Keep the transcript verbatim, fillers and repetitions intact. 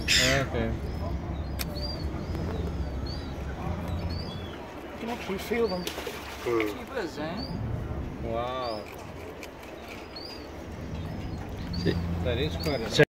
Okay. You can actually feel them. Wow. That is quite a